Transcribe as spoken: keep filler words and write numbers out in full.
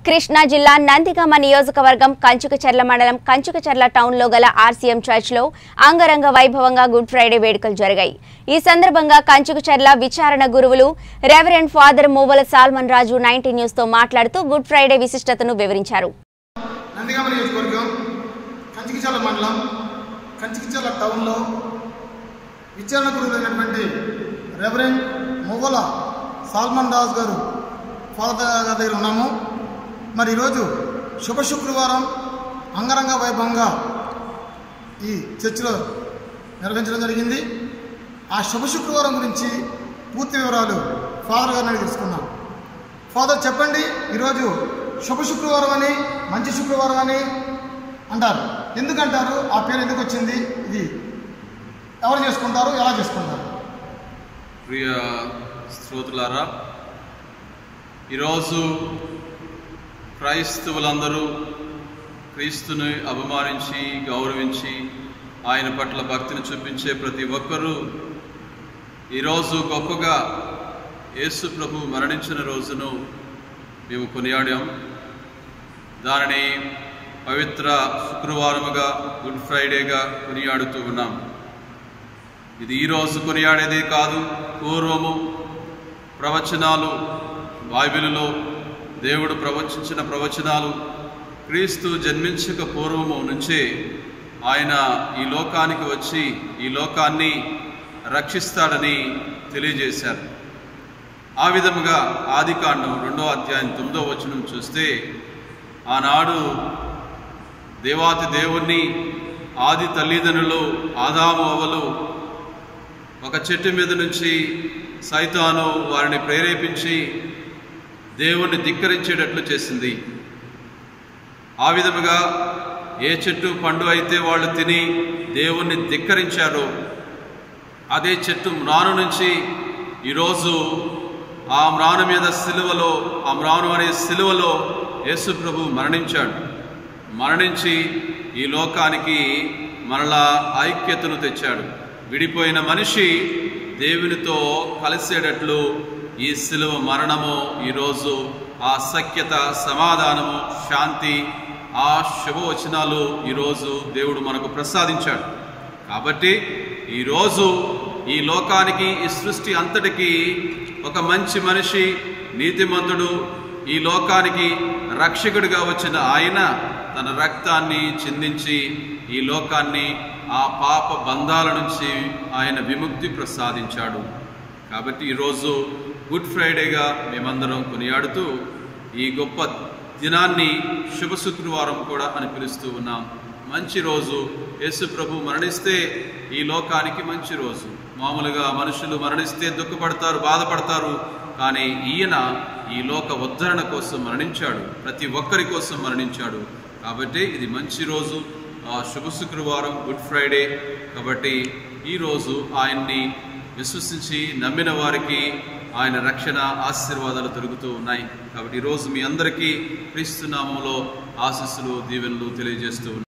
కృష్ణా జిల్లా నందిగామ నియోజకవర్గం కంచుకచర్ల మండలం కంచుకచర్ల టౌన్లో గల ఆర్సీఎం చర్చ్లో అంగరంగ వైభవంగా గుడ్ ఫ్రైడే వేడుకలు జరిగాయి. ఈ సందర్భంగా కంచుకచర్ల విచారణ గురువులు reverend father Moovala Solomon Raju ninety news తో మాట్లాడుతూ గుడ్ ఫ్రైడే విశిష్టతను వివరించారు. నందిగామ నియోజకవర్గం కంచుకచర్ల మండలం కంచుకచర్ల టౌన్లో విచారణ గురువులైనటువంటి రెవరెండ్ మూవల సాల్మన్ రాజు గారు ఫాదర్ గారి దగ్గర ఉన్నాము. మరి ఈరోజు శుభ శుక్రవారం అంగరంగ వైభవంగా ఈ చర్చిలో నిర్వహించడం జరిగింది. ఆ శుభ శుక్రవారం గురించి పూర్తి వివరాలు ఫాదర్ గారిని తెలుసుకున్నాం. ఫాదర్ చెప్పండి, ఈరోజు శుభ శుక్రవారం అని మంచి శుక్రవారం అని అంటారు, ఎందుకంటారు? ఆ పేరు ఎందుకు వచ్చింది? ఇది ఎవరు చేసుకుంటారు, ఎలా చేసుకుంటారు? ప్రియ శ్రోతలారా, ఈరోజు క్రైస్తవులందరూ క్రీస్తుని అభిమానించి గౌరవించి ఆయన పట్ల భక్తిని చూపించే ప్రతి ఒక్కరూ ఈరోజు గొప్పగా యేసు ప్రభు మరణించిన రోజును మేము కొనియాడాం. దానిని పవిత్ర శుక్రవారముగా గుడ్ ఫ్రైడేగా కొనియాడుతూ ఉన్నాం. ఇది ఈరోజు కొనియాడేదే కాదు, పూర్వము ప్రవచనాలు బైబిలులో దేవుడు ప్రవచించిన ప్రవచనాలు క్రీస్తు జన్మించక పూర్వము నుంచే ఆయన ఈ లోకానికి వచ్చి ఈ లోకాన్ని రక్షిస్తాడని తెలియజేశారు. ఆ విధముగా ఆదికాండం రెండో అధ్యాయం తొమ్మిదో వచనం చూస్తే, ఆనాడు దేవాతి దేవుణ్ణి ఆది తల్లిదండ్రులు ఆదాము అవ్వలు ఒక చెట్టు మీద నుంచి సైతాను వారిని ప్రేరేపించి దేవుణ్ణి ధిక్కరించేటట్లు చేసింది. ఆ విధముగా ఏ చెట్టు పండు అయితే వాళ్ళు తిని దేవుణ్ణి ధిక్కరించారో అదే చెట్టు మ్రాను నుంచి ఈరోజు ఆ మ్రాను మీద సిలువలో ఆ మ్రాను అనే సిలువలో యేసు ప్రభు మరణించాడు. మరణించి ఈ లోకానికి మరలా ఐక్యతను తెచ్చాడు. విడిపోయిన మనిషి దేవునితో కలిసేటట్లు ఈ సిలువ మరణము ఈరోజు ఆ సఖ్యత, సమాధానము, శాంతి, ఆ శుభవచనాలు ఈరోజు దేవుడు మనకు ప్రసాదించాడు. కాబట్టి ఈరోజు ఈ లోకానికి, ఈ సృష్టి అంతటికీ ఒక మంచి మనిషి, నీతిమంతుడు, ఈ లోకానికి రక్షకుడిగా వచ్చిన ఆయన తన రక్తాన్ని చిందించి ఈ లోకాన్ని ఆ పాప బంధాల నుంచి ఆయన విముక్తి ప్రసాదించాడు. కాబట్టి ఈరోజు గుడ్ ఫ్రైడేగా మేమందరం కొనియాడుతూ ఈ గొప్ప దినాన్ని శుభ శుక్రవారం కూడా అని పిలుస్తూ ఉన్నాం. మంచి రోజు. యేసు ప్రభు మరణిస్తే ఈ లోకానికి మంచి రోజు. మామూలుగా మనుషులు మరణిస్తే దుఃఖపడతారు, బాధపడతారు. కానీ ఈయన ఈ లోక ఉద్ధరణ కోసం మరణించాడు, ప్రతి ఒక్కరి కోసం మరణించాడు. కాబట్టి ఇది మంచి రోజు, శుభ శుక్రవారం, గుడ్ ఫ్రైడే. కాబట్టి ఈరోజు ఆయన్ని విశ్వసించి నమ్మిన వారికి ఆయన రక్షణ ఆశీర్వాదాలు దొరుకుతూ ఉన్నాయి. కాబట్టి ఈరోజు మీ అందరికీ క్రీస్తు నామములో ఆశీస్సులు, దీవెనలు తెలియజేస్తూ